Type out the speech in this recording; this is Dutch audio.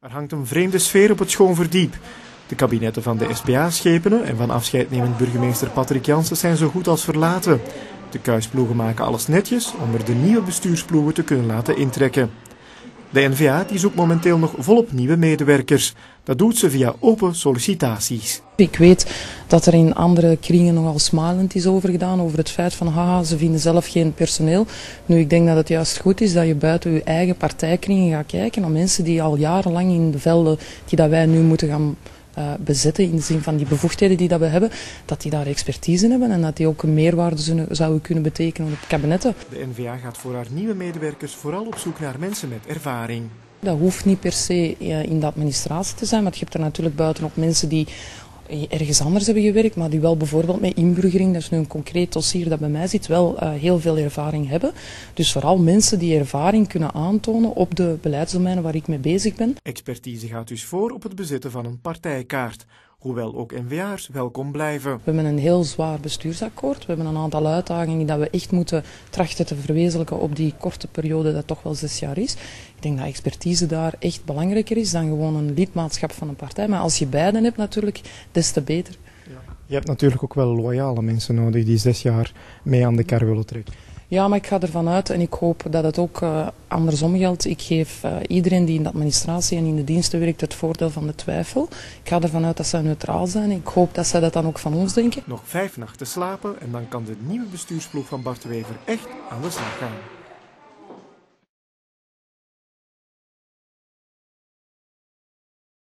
Er hangt een vreemde sfeer op het Schoonverdiep. De kabinetten van de SBA-schepenen en van afscheidnemend burgemeester Patrick Jansen zijn zo goed als verlaten. De kuisploegen maken alles netjes om er de nieuwe bestuursploegen te kunnen laten intrekken. De N-VA die zoekt momenteel nog volop nieuwe medewerkers. Dat doet ze via open sollicitaties. Ik weet dat er in andere kringen nogal smalend is over gedaan, over het feit van haha, ze vinden zelf geen personeel. Nu, ik denk dat het juist goed is dat je buiten je eigen partijkringen gaat kijken naar mensen die al jarenlang in de velden die dat wij nu moeten gaan bezetten, in de zin van die bevoegdheden die dat we hebben, dat die daar expertise hebben en dat die ook een meerwaarde zouden kunnen betekenen op kabinetten. De N-VA gaat voor haar nieuwe medewerkers vooral op zoek naar mensen met ervaring. Dat hoeft niet per se in de administratie te zijn, maar je hebt er natuurlijk buiten ook mensen die ergens anders hebben gewerkt, maar die wel bijvoorbeeld met inburgering, dat is nu een concreet dossier dat bij mij zit, wel heel veel ervaring hebben. Dus vooral mensen die ervaring kunnen aantonen op de beleidsdomeinen waar ik mee bezig ben. Expertise gaat dus voor op het bezetten van een partijkaart, hoewel ook N-VA'ers welkom blijven. We hebben een heel zwaar bestuursakkoord. We hebben een aantal uitdagingen die we echt moeten trachten te verwezenlijken op die korte periode dat toch wel 6 jaar is. Ik denk dat expertise daar echt belangrijker is dan gewoon een lidmaatschap van een partij. Maar als je beiden hebt natuurlijk, des te beter. Ja. Je hebt natuurlijk ook wel loyale mensen nodig die 6 jaar mee aan de kar willen trekken. Ja, maar ik ga ervan uit en ik hoop dat het ook andersom geldt. Ik geef iedereen die in de administratie en in de diensten werkt het voordeel van de twijfel. Ik ga ervan uit dat zij neutraal zijn. Ik hoop dat zij dat dan ook van ons denken. Nog 5 nachten slapen en dan kan de nieuwe bestuursploeg van Bart de Wever echt aan de slag gaan.